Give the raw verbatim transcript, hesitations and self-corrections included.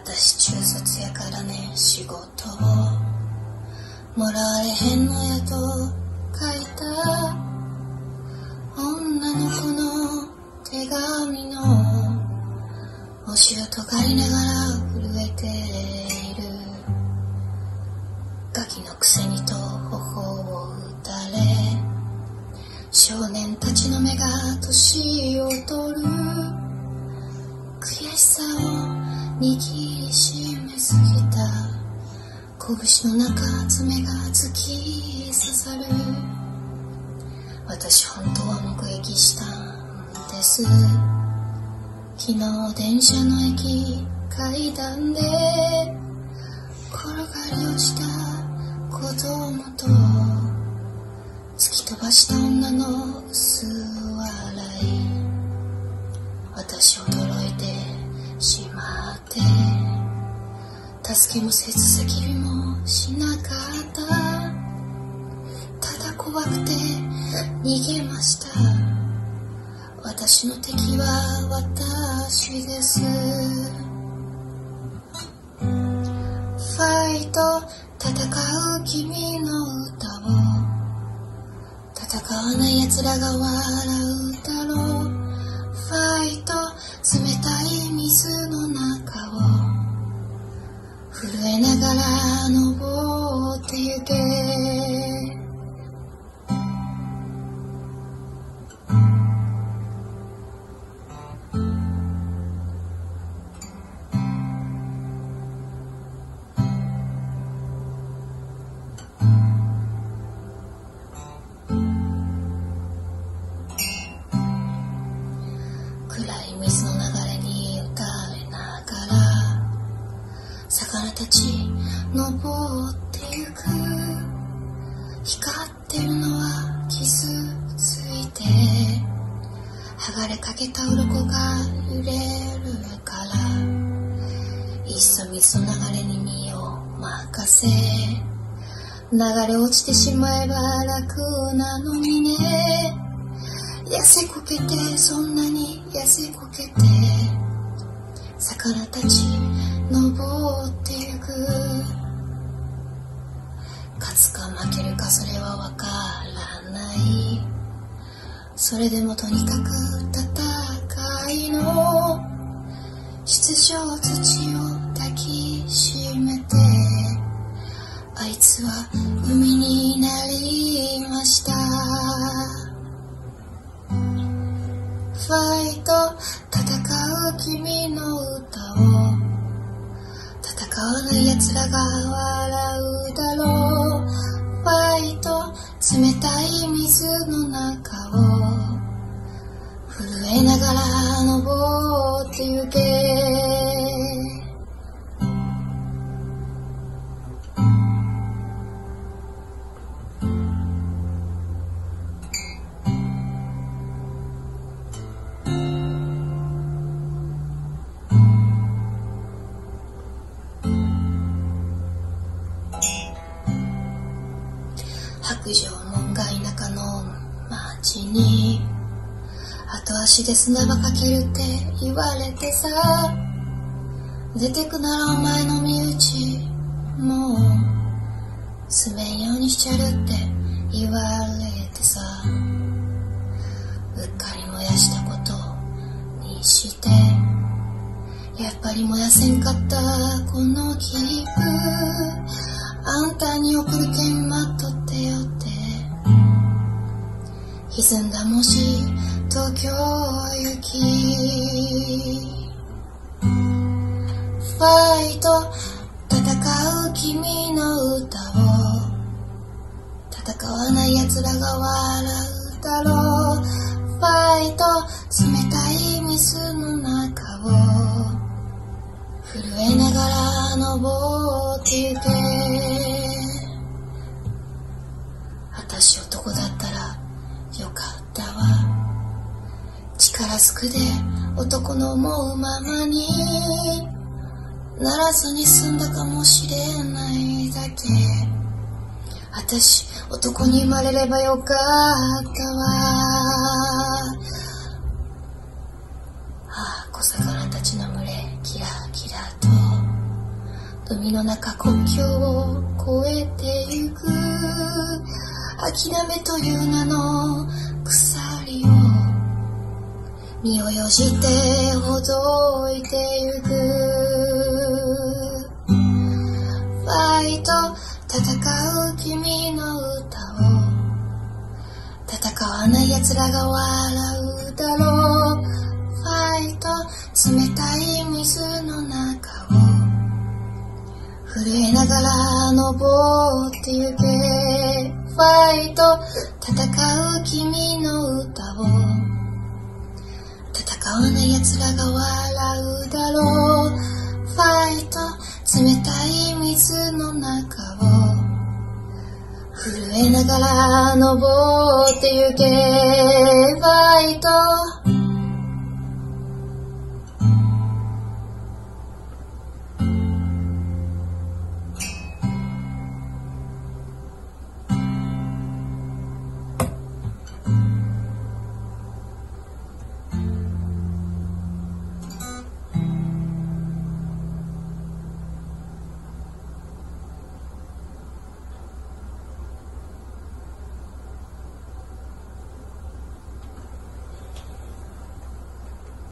私中卒やからね、仕事をもらわれへんのやと書いた女の子の手紙の押しをとがりながら震えている。ガキのくせにと頬を打たれ、少年たちの目が年を取る。悔しさを握りしめすぎた拳の中、爪が突き刺さる。私本当は目撃したんです。昨日電車の駅階段で転がり落ちた子供と突き飛ばした女の薄笑い。私驚いてしまって、助けもせず叫びもしなかった。ただ怖くて逃げました。私の敵は私です。ファイト、戦う君の歌を、戦わない奴らが笑うだろう。ファイト、冷たい水の中を震えながら登ってゆけ。暗い水の流れに打たれながら魚たち登ってゆく。光ってるのは傷ついて剥がれかけた鱗が揺れるから、いっそ水の流れに身を任せ、流れ落ちてしまえば楽なのにね。痩せこけて、そんなに痩せこけて魚たち登ってゆく。勝つか負けるかそれはわからない。それでもとにかく戦いの出場土を抱きしめて、あいつは海になりました。ファイト、戦う君の歌を、戦わない奴らが笑うだろう。ファイト、冷たい水の中を震えながら登ってゆけ。白状門が田舎の町に後足で砂場かけるって言われてさ、出てくならお前の身内もう住めんようにしちゃるって言われてさ、うっかり燃やしたことにして、やっぱり燃やせんかったこの切符、あんたに送るけん待っとってよって。歪んだもし東京行き、ファイト、戦う君の歌を、戦わない奴らが笑うだろう。ファイト、冷たい水の中を震えながら登ってゆけ。私男だったらよかったわ。力ずくで男の思うままにならずに済んだかもしれないだけ。私男に生まれればよかったわ。ああ、小魚たちの群れキラキラと海の中国境を越えてゆく諦めという名の鎖を身をよじってほどいてゆくファイト戦う君の歌を戦わない奴らが笑うだろうファイト冷たい水の中を震えながら登ってゆけファイト戦う君の歌を戦わない奴らが笑うだろうファイト冷たい水の中を震えながら登ってゆけファイト